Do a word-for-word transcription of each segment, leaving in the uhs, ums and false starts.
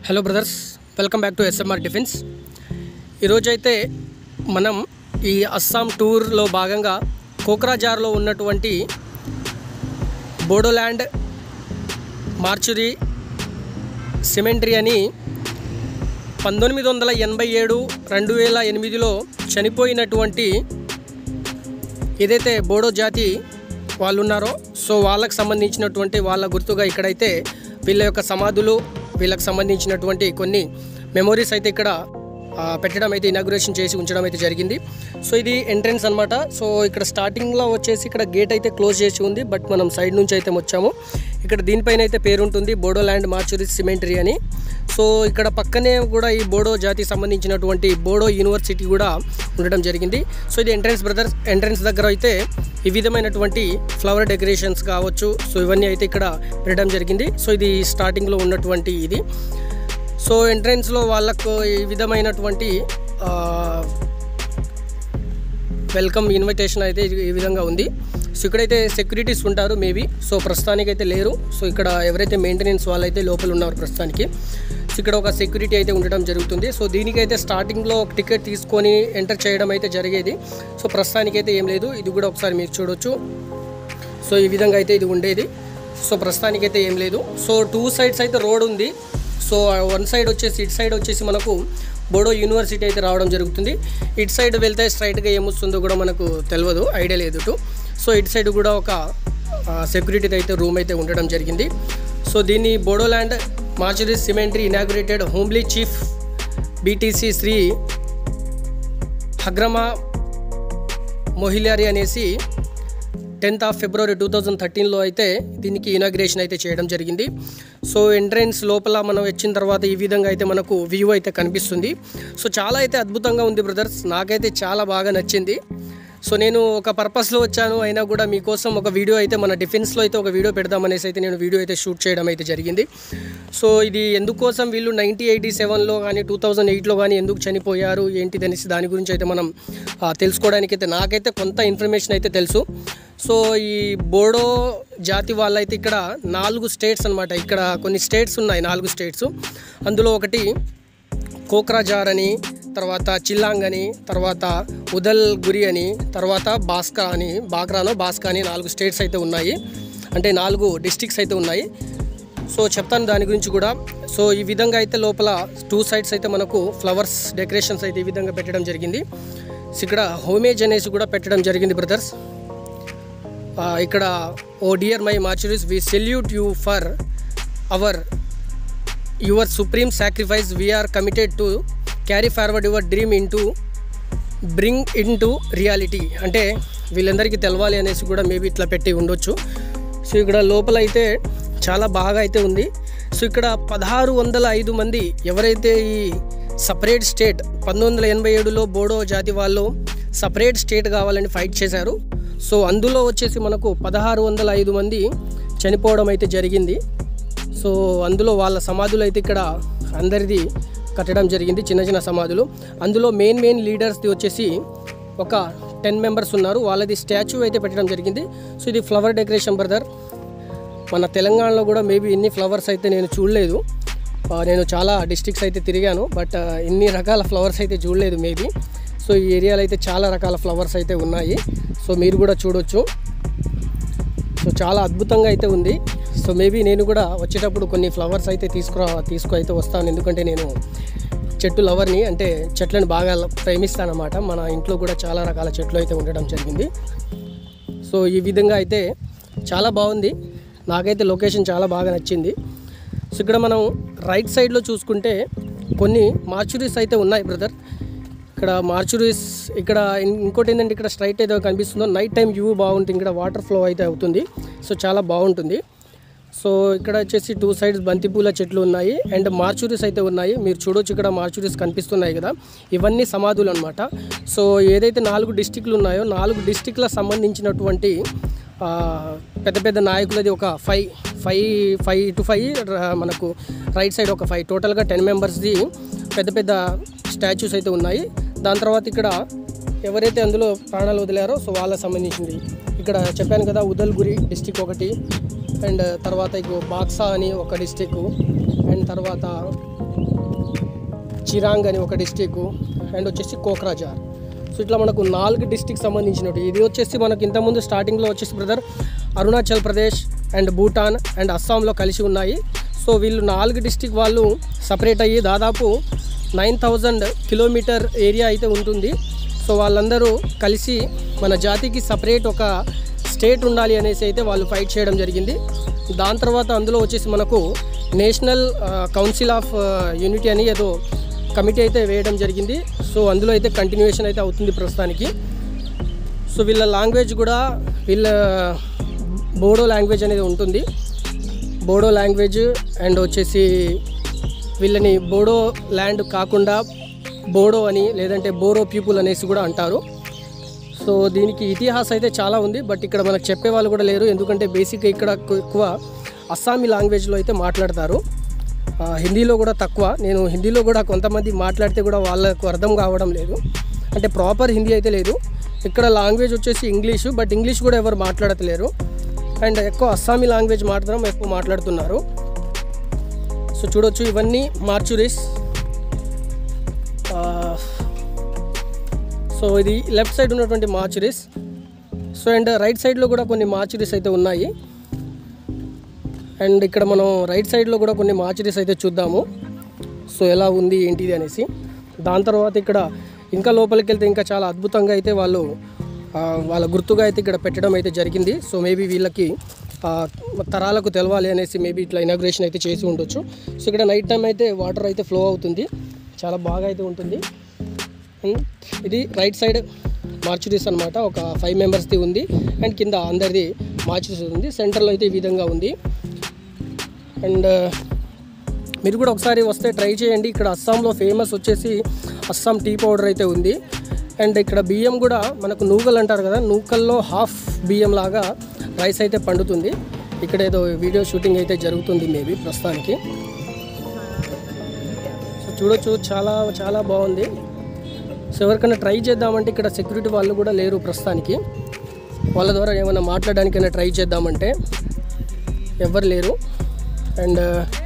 Hello brothers, welcome back to SMR defence. ఈరోజైతే మనం ఈ అస్సాం టూర్లో భాగంగా కోక్రాజార్లో ఉన్నటువంటి బోడోల్యాండ్ మార్చురీ సిమెంటరీ అని పంతొమ్మిది వందల ఎనభై ఏడు రెండు వేల ఎనిమిదిలో చనిపోయినటువంటి ఏదైతే బోడో జాతి వాళ్ళు ఉన్నారో సో వాళ్ళకు సంబంధించినటువంటి వాళ్ళ గుర్తుగా ఇక్కడైతే వీళ్ళ యొక్క సమాధులు, వీళ్ళకి సంబంధించినటువంటి కొన్ని మెమోరీస్ అయితే ఇక్కడ పెట్టడం అయితే ఇనాగ్రేషన్ చేసి ఉంచడం అయితే జరిగింది. సో ఇది ఎంట్రన్స్ అనమాట. సో ఇక్కడ స్టార్టింగ్లో వచ్చేసి ఇక్కడ గేట్ అయితే క్లోజ్ చేసి ఉంది, బట్ మనం సైడ్ నుంచి అయితే వచ్చాము. ఇక్కడ దీనిపైన అయితే పేరు ఉంటుంది బోడోల్యాండ్ మార్చురీ సిమెంటరీ అని. సో ఇక్కడ పక్కనే కూడా ఈ బోడో జాతికి సంబంధించినటువంటి బోడో యూనివర్సిటీ కూడా ఉండడం జరిగింది. సో ఇది ఎంట్రన్స్ బ్రదర్స్. ఎంట్రన్స్ దగ్గర అయితే ఈ విధమైనటువంటి ఫ్లవర్ డెకరేషన్స్ కావచ్చు, సో ఇవన్నీ అయితే ఇక్కడ పెట్టడం జరిగింది. సో ఇది స్టార్టింగ్లో ఉన్నటువంటి ఇది. సో ఎంట్రన్స్లో వాళ్ళకు ఈ విధమైనటువంటి వెల్కమ్ ఇన్విటేషన్ అయితే ఈ విధంగా ఉంది. సో ఇక్కడైతే సెక్యూరిటీస్ ఉంటారు మేబీ. సో ప్రస్తుతానికి అయితే లేరు. సో ఇక్కడ ఎవరైతే మెయింటెనెన్స్ వాళ్ళైతే లోపల ఉన్నారు ప్రస్తుతానికి. సో ఇక్కడ ఒక సెక్యూరిటీ అయితే ఉండడం జరుగుతుంది. సో దీనికైతే స్టార్టింగ్లో ఒక టికెట్ తీసుకొని ఎంటర్ చేయడం అయితే జరిగేది. సో ప్రస్తుతానికి అయితే ఏం లేదు. ఇది కూడా ఒకసారి మీరు చూడొచ్చు. సో ఈ విధంగా అయితే ఇది ఉండేది. సో ప్రస్తుతానికి అయితే ఏం లేదు. సో టూ సైడ్స్ అయితే రోడ్ ఉంది. సో వన్ సైడ్ వచ్చేసి ఇటు సైడ్ వచ్చేసి మనకు బోడో యూనివర్సిటీ అయితే రావడం జరుగుతుంది. ఇటు సైడ్ వెళ్తే స్ట్రైట్గా ఏమొస్తుందో కూడా మనకు తెలియదు, ఐడియా లేదు టు. సో ఇటు సైడ్ కూడా ఒక సెక్యూరిటీ అయితే రూమ్ అయితే ఉండడం జరిగింది. సో దీన్ని Bodoland mortuary cemetery inaugurated homely chief BTC Shri Hagrama Mohilary అనేసి tenth of February two thousand థర్టీన్లో అయితే దీనికి ఇనాగ్రేషన్ అయితే చేయడం జరిగింది. సో ఎంట్రన్స్ లోపల మనం వచ్చిన తర్వాత ఈ విధంగా అయితే మనకు వ్యూ అయితే కనిపిస్తుంది. సో చాలా అయితే అద్భుతంగా ఉంది బ్రదర్స్, నాకైతే చాలా బాగా నచ్చింది. సో నేను ఒక పర్పస్లో వచ్చాను, అయినా కూడా మీకోసం ఒక వీడియో అయితే మన డిఫెన్స్లో అయితే ఒక వీడియో పెడదామనేసి అయితే నేను వీడియో అయితే షూట్ చేయడం అయితే జరిగింది. సో ఇది ఎందుకోసం వీళ్ళు నైన్టీన్ ఎయిటీ సెవెన్లో కానీ టూ థౌజండ్ ఎయిట్లో కానీ ఎందుకు చనిపోయారు ఏంటిది అనేసి దాని గురించి అయితే మనం తెలుసుకోవడానికి అయితే నాకైతే కొంత ఇన్ఫర్మేషన్ అయితే తెలుసు. సో ఈ బోడో జాతి వాళ్ళైతే ఇక్కడ నాలుగు స్టేట్స్ అనమాట. ఇక్కడ కొన్ని స్టేట్స్ ఉన్నాయి, నాలుగు స్టేట్స్. అందులో ఒకటి కోక్రాజార్ అని, తర్వాత చిల్లాంగ్ అని, తర్వాత ఉదల్గురి అని, తర్వాత బాస్కా అని, బాగ్రానో బాస్కా అని నాలుగు స్టేట్స్ అయితే ఉన్నాయి. అంటే నాలుగు డిస్ట్రిక్ట్స్ అయితే ఉన్నాయి. సో చెప్తాను దాని గురించి కూడా. సో ఈ విధంగా అయితే లోపల టూ సైడ్స్ అయితే మనకు ఫ్లవర్స్ డెకరేషన్స్ అయితే ఈ విధంగా పెట్టడం జరిగింది. సో ఇక్కడ హోమేజ్ అనేసి కూడా పెట్టడం జరిగింది బ్రదర్స్. ఇక్కడ oh dear my mortuaries, we salute you for our your supreme sacrifice, we are committed to carry forward your dream in to bring in to reality. అంటే వీళ్ళందరికీ తెలవాలి అనేసి కూడా మేబీ ఇట్లా పెట్టి ఉండొచ్చు. సో ఇక్కడ లోపల అయితే చాలా బాగా అయితే ఉంది. సో ఇక్కడ పదహారు వందల ఐదు మంది ఎవరైతే ఈ సపరేట్ స్టేట్ పంతొమ్మిది వందల ఎనభై ఏడులో బోడో జాతి వాళ్ళు సపరేట్ స్టేట్ కావాలని ఫైట్ చేశారు. సో అందులో వచ్చేసి మనకు పదహారు వందల ఐదు మంది చనిపోవడం అయితే జరిగింది. సో అందులో వాళ్ళ సమాధులు అయితే ఇక్కడ అందరిది కట్టడం జరిగింది, చిన్న చిన్న సమాధులు. అందులో మెయిన్ మెయిన్ లీడర్స్ది వచ్చేసి ఒక టెన్ మెంబర్స్ ఉన్నారు, వాళ్ళది స్టాచ్యూ అయితే పెట్టడం జరిగింది. సో ఇది ఫ్లవర్ డెకరేషన్ బ్రదర్. మన తెలంగాణలో కూడా మేబీ ఇన్ని ఫ్లవర్స్ అయితే నేను చూడలేదు. నేను చాలా డిస్ట్రిక్ట్స్ అయితే తిరిగాను, బట్ ఇన్ని రకాల ఫ్లవర్స్ అయితే చూడలేదు మేబీ. సో ఈ ఏరియాలో అయితే చాలా రకాల ఫ్లవర్స్ అయితే ఉన్నాయి. సో మీరు కూడా చూడొచ్చు. సో చాలా అద్భుతంగా అయితే ఉంది. సో మేబీ నేను కూడా వచ్చేటప్పుడు కొన్ని ఫ్లవర్స్ అయితే తీసుకురా తీసుకు అయితే వస్తాను, ఎందుకంటే నేను చెట్టు లవర్ని, అంటే చెట్లను బాగా ప్రేమిస్తానన్నమాట. మన ఇంట్లో కూడా చాలా రకాల చెట్లు అయితే ఉండడం జరిగింది. సో ఈ విధంగా అయితే చాలా బాగుంది, నాకైతే లొకేషన్ చాలా బాగా నచ్చింది. సో ఇక్కడ మనం రైట్ సైడ్లో చూసుకుంటే కొన్ని మార్చురీస్ అయితే ఉన్నాయి బ్రదర్. ఇక్కడ మార్చురీస్, ఇక్కడ ఇంకోటి ఏంటంటే ఇక్కడ స్ట్రైట్ అయితే కనిపిస్తుందో నైట్ టైం వ్యూ బాగుంటుంది. ఇక్కడ వాటర్ ఫ్లో అయితే అవుతుంది. సో చాలా బాగుంటుంది. సో ఇక్కడ వచ్చేసి టూ సైడ్స్ బంతిపూల చెట్లు ఉన్నాయి అండ్ మార్చురీస్ అయితే ఉన్నాయి. మీరు చూడొచ్చు, ఇక్కడ మార్చురీస్ కనిపిస్తున్నాయి కదా, ఇవన్నీ సమాధులు అనమాట. సో ఏదైతే నాలుగు డిస్టిక్లు ఉన్నాయో నాలుగు డిస్టిక్లకు సంబంధించినటువంటి పెద్ద పెద్ద నాయకులది ఒక five five five to five మనకు రైట్ సైడ్ ఒక ఫైవ్, టోటల్గా టెన్ మెంబర్స్ది పెద్ద పెద్ద స్టాచ్యూస్ అయితే ఉన్నాయి. దాని తర్వాత ఇక్కడ ఎవరైతే అందులో ప్రాణాలు వదిలారో సో వాళ్ళకి సంబంధించింది ఇక్కడ చెప్పాను కదా, ఉదల్గురి డిస్టిక్ ఒకటి, అండ్ తర్వాత ఇగో బాక్సా అని ఒక డిస్టిక్, అండ్ తర్వాత చిరాంగ్ అని ఒక డిస్టిక్, అండ్ వచ్చేసి కోక్రాజార్. సో ఇట్లా మనకు నాలుగు డిస్టిక్ సంబంధించినవి. ఇది వచ్చేసి మనకు ఇంతకుముందు స్టార్టింగ్లో వచ్చేసి brother Arunachal Pradesh and Bhutan and అస్సాంలో కలిసి ఉన్నాయి. సో వీళ్ళు నాలుగు డిస్టిక్ వాళ్ళు సపరేట్ అయ్యి దాదాపు నైన్ థౌజండ్ కిలోమీటర్ ఏరియా అయితే ఉంటుంది. సో వాళ్ళందరూ కలిసి మన జాతికి సపరేట్ ఒక స్టేట్ ఉండాలి అనేసి అయితే వాళ్ళు ఫైట్ చేయడం జరిగింది. దాని తర్వాత అందులో వచ్చేసి మనకు నేషనల్ కౌన్సిల్ ఆఫ్ యూనిటీ అని ఏదో కమిటీ అయితే వేయడం జరిగింది. సో అందులో అయితే కంటిన్యూషన్ అయితే అవుతుంది ప్రస్తుతానికి. సో వీళ్ళ లాంగ్వేజ్ కూడా వీళ్ళ బోడో లాంగ్వేజ్ అనేది ఉంటుంది. బోడో లాంగ్వేజ్ అండ్ వచ్చేసి వీళ్ళని బోడో ల్యాండ్ కాకుండా బోడో అని లేదంటే బోరో పీపుల్ అనేసి కూడా అంటారు. సో దీనికి ఇతిహాసం అయితే చాలా ఉంది, బట్ ఇక్కడ మనకు చెప్పే వాళ్ళు కూడా లేరు. ఎందుకంటే బేసిక్గా ఇక్కడ ఎక్కువ అస్సామీ లాంగ్వేజ్లో అయితే మాట్లాడతారు, హిందీలో కూడా తక్కువ. నేను హిందీలో కూడా కొంతమంది మాట్లాడితే కూడా వాళ్ళకు అర్థం కావడం లేదు, అంటే ప్రాపర్ హిందీ అయితే లేదు. ఇక్కడ లాంగ్వేజ్ వచ్చేసి ఇంగ్లీషు, బట్ ఇంగ్లీష్ కూడా ఎవరు మాట్లాడతలేరు. అండ్ ఎక్కువ అస్సామీ లాంగ్వేజ్ మాట్లాడడం ఎక్కువ మాట్లాడుతున్నారు. సో చూడొచ్చు ఇవన్నీ మార్చురీస్. సో ఇది లెఫ్ట్ సైడ్ ఉన్నటువంటి మార్చురీస్. సో అండ్ రైట్ సైడ్లో కూడా కొన్ని మార్చురీస్ అయితే ఉన్నాయి. అండ్ ఇక్కడ మనం రైట్ సైడ్లో కూడా కొన్ని మార్చురీస్ అయితే చూద్దాము, సో ఎలా ఉంది ఏంటిది అనేసి. దాని తర్వాత ఇక్కడ ఇంకా లోపలికి వెళ్తే ఇంకా చాలా అద్భుతంగా అయితే వాళ్ళు వాళ్ళ గుర్తుగా అయితే ఇక్కడ పెట్టడం అయితే జరిగింది. సో మేబీ వీళ్ళకి తరాలకు తెలవాలి అనేసి మేబీ ఇట్లా ఇనాగ్రేషన్ అయితే చేసి ఉండొచ్చు. సో ఇక్కడ నైట్ టైం అయితే వాటర్ అయితే ఫ్లో అవుతుంది, చాలా బాగా అయితే ఉంటుంది. ఇది రైట్ సైడ్ మార్చురీస్ అనమాట, ఒక ఫైవ్ మెంబర్స్ది ఉంది అండ్ కింద అందరిది మార్చురీస్ ఉంది. సెంటర్లో అయితే ఈ విధంగా ఉంది. అండ్ మీరు కూడా ఒకసారి వస్తే ట్రై చేయండి. ఇక్కడ అస్సాంలో ఫేమస్ వచ్చేసి అస్సాం టీ పౌడర్ అయితే ఉంది. అండ్ ఇక్కడ బియ్యం కూడా మనకు నూకలు అంటారు కదా, నూకల్లో హాఫ్ బియ్యం లాగా రైస్ అయితే పండుతుంది. ఇక్కడ ఏదో వీడియో షూటింగ్ అయితే జరుగుతుంది మేబీ ప్రస్తుతానికి. సో చూడొచ్చు, చాలా చాలా బాగుంది. సో ఎవరికైనా ట్రై చేద్దామంటే ఇక్కడ సెక్యూరిటీ వాళ్ళు కూడా లేరు ప్రస్తుతానికి. వాళ్ళ ద్వారా ఏమైనా మాట్లాడడానికైనా ట్రై చేద్దామంటే ఎవరు లేరు. అండ్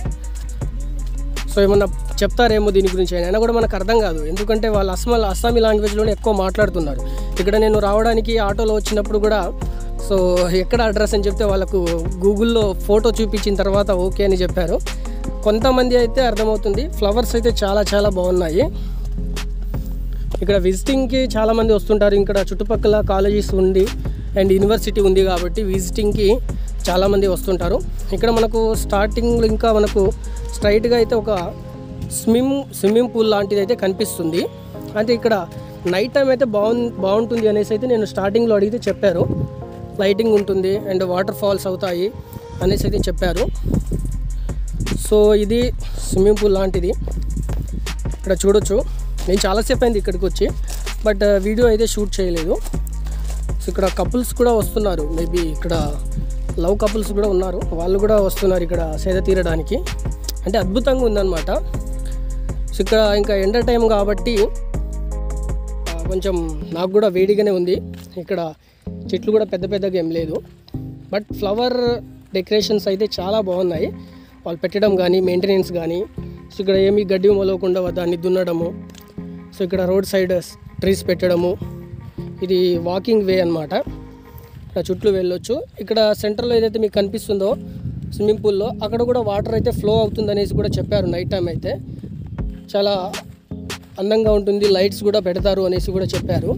సో ఏమన్నా చెప్తారేమో దీని గురించి అయినా కూడా మనకు అర్థం కాదు, ఎందుకంటే వాళ్ళు అస్మా అస్సామీ లాంగ్వేజ్లోనే ఎక్కువ మాట్లాడుతున్నారు. ఇక్కడ నేను రావడానికి ఆటోలో వచ్చినప్పుడు కూడా సో ఎక్కడ అడ్రస్ అని చెప్తే వాళ్ళకు గూగుల్లో ఫోటో చూపించిన తర్వాత ఓకే అని చెప్పారు. కొంతమంది అయితే అర్థమవుతుంది. ఫ్లవర్స్ అయితే చాలా చాలా బాగున్నాయి. ఇక్కడ విజిటింగ్కి చాలామంది వస్తుంటారు. ఇక్కడ చుట్టుపక్కల కాలేజెస్ ఉంది అండ్ యూనివర్సిటీ ఉంది కాబట్టి విజిటింగ్కి చాలామంది వస్తుంటారు. ఇక్కడ మనకు స్టార్టింగ్లో ఇంకా మనకు స్ట్రైట్గా అయితే ఒక స్విమ్ స్విమ్మింగ్ పూల్ లాంటిది అయితే కనిపిస్తుంది. అంటే ఇక్కడ నైట్ టైం అయితే బాగు బాగుంటుంది అనేసి అయితే నేను స్టార్టింగ్లో అడిగితే చెప్పారు. లైటింగ్ ఉంటుంది అండ్ వాటర్ ఫాల్స్ అవుతాయి అనేసి అయితే చెప్పారు. సో ఇది స్విమ్మింగ్ పూల్ లాంటిది ఇక్కడ చూడొచ్చు. నేను చాలాసేపు అయింది ఇక్కడికి వచ్చి, బట్ వీడియో అయితే షూట్ చేయలేదు. సో ఇక్కడ కపుల్స్ కూడా వస్తున్నారు, మేబీ ఇక్కడ లవ్ కపుల్స్ కూడా ఉన్నారు, వాళ్ళు కూడా వస్తున్నారు ఇక్కడ సేద తీరడానికి. అంటే అద్భుతంగా ఉందన్నమాట. సో ఇక్కడ ఇంకా ఎండ టైం కాబట్టి కొంచెం నాకు కూడా వేడిగానే ఉంది. ఇక్కడ చెట్లు కూడా పెద్ద పెద్దగా ఏం లేదు, బట్ ఫ్లవర్ డెకరేషన్స్ అయితే చాలా బాగున్నాయి. వాళ్ళు పెట్టడం కానీ మెయింటెనెన్స్ కానీ. సో ఇక్కడ ఏమీ గడ్డి మొలవకుండా దాన్ని దున్నడము. సో ఇక్కడ రోడ్ సైడ్ ట్రీస్ పెట్టడము. ఇది వాకింగ్ వే అన్నమాట, ఇక్కడ చుట్టూ వెళ్ళొచ్చు. ఇక్కడ సెంటర్లో ఏదైతే మీకు కనిపిస్తుందో స్విమ్మింగ్ పూల్లో అక్కడ కూడా వాటర్ అయితే ఫ్లో అవుతుంది అనేసి కూడా చెప్పారు. నైట్ టైం అయితే చాలా అందంగా ఉంటుంది, లైట్స్ కూడా పెడతారు అనేసి కూడా చెప్పారు.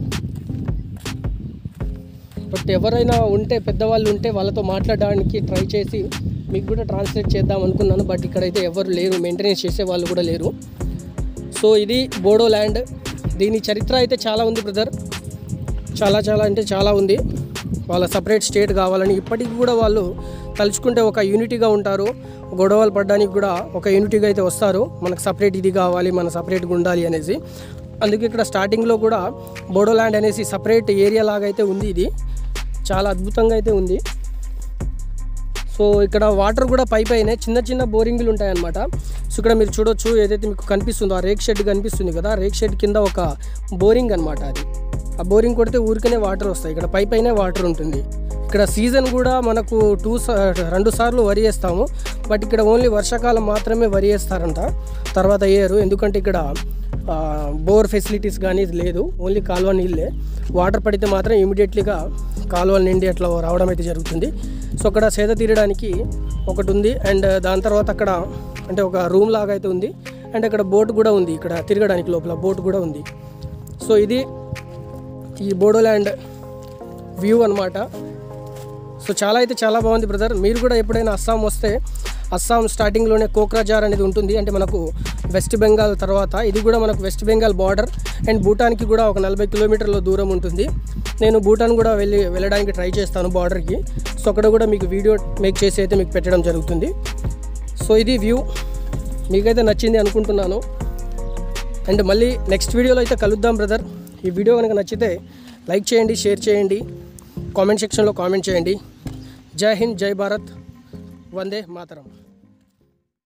బట్ ఎవరైనా ఉంటే పెద్దవాళ్ళు ఉంటే వాళ్ళతో మాట్లాడడానికి ట్రై చేసి మీకు కూడా ట్రాన్స్లేట్ చేద్దాం అనుకున్నాను, బట్ ఇక్కడైతే ఎవరు లేరు, మెయింటెనెన్స్ చేసే వాళ్ళు కూడా లేరు. సో ఇది బోడో ల్యాండ్. దీని చరిత్ర అయితే చాలా ఉంది బ్రదర్, చాలా చాలా అంటే చాలా ఉంది. వాళ్ళ సపరేట్ స్టేట్ కావాలని ఇప్పటికి కూడా వాళ్ళు తలుచుకుంటే ఒక యూనిటీగా ఉంటారు. గొడవలు పడడానికి కూడా ఒక యూనిటీగా అయితే వస్తారు. మనకు సపరేట్ ఇది కావాలి, మన సపరేట్గా ఉండాలి అనేసి. అందుకే ఇక్కడ స్టార్టింగ్లో కూడా బోడో ల్యాండ్ అనేసి సపరేట్ ఏరియా లాగా అయితే ఉంది. ఇది చాలా అద్భుతంగా అయితే ఉంది. సో ఇక్కడ వాటర్ కూడా పై పైనే చిన్న చిన్న బోరింగ్లు ఉంటాయన్నమాట. సో ఇక్కడ మీరు చూడొచ్చు, ఏదైతే మీకు కనిపిస్తుందో ఆ రేక్ షెడ్ కనిపిస్తుంది కదా, రేక్ షెడ్ కింద ఒక బోరింగ్ అనమాట. అది ఆ బోరింగ్ కొడితే ఊరికనే వాటర్ వస్తాయి. ఇక్కడ పై పైనే వాటర్ ఉంటుంది. ఇక్కడ సీజన్ కూడా మనకు టూ రెండు సార్లు వరి వేస్తాము. బట్ ఇక్కడ ఓన్లీ వర్షాకాలం మాత్రమే వరి వేస్తారంట, తర్వాత వేయరు. ఎందుకంటే ఇక్కడ బోర్ ఫెసిలిటీస్ కానీ ఇది లేదు, ఓన్లీ కాలువ నీళ్ళే. వాటర్ పడితే మాత్రం ఇమీడియట్లీగా కాలువల నిండి అట్లా రావడం అయితే జరుగుతుంది. సో అక్కడ సేద తీరడానికి ఒకటి ఉంది, అండ్ దాని తర్వాత అక్కడ అంటే ఒక రూమ్ లాగా అయితే ఉంది, అండ్ అక్కడ బోట్ కూడా ఉంది, ఇక్కడ తిరగడానికి లోపల బోట్ కూడా ఉంది. సో ఇది ఈ బోడోల్యాండ్ వ్యూ అనమాట. సో చాలా అయితే చాలా బాగుంది బ్రదర్. మీరు కూడా ఎప్పుడైనా అస్సాం వస్తే అస్సాం స్టార్టింగ్లోనే కోక్రాజార్ అనేది ఉంటుంది, అంటే మనకు వెస్ట్ బెంగాల్ తర్వాత ఇది కూడా మనకు వెస్ట్ బెంగాల్ బార్డర్, అండ్ భూటాన్కి కూడా ఒక నలభై కిలోమీటర్ల దూరం ఉంటుంది. నేను భూటాన్ కూడా వెళ్ళి వెళ్ళడానికి ట్రై చేస్తాను బార్డర్కి. సో అక్కడ కూడా మీకు వీడియో మేక్ చేసి అయితే మీకు పెట్టడం జరుగుతుంది. సో ఇది వ్యూ మీకైతే నచ్చింది అనుకుంటున్నాను, అండ్ మళ్ళీ నెక్స్ట్ వీడియోలో అయితే కలుద్దాం బ్రదర్. ఈ వీడియో కనుక నచ్చితే లైక్ చేయండి, షేర్ చేయండి, కామెంట్ సెక్షన్లో కామెంట్ చేయండి. జై హింద్, జై భారత్, వందే మాతరం.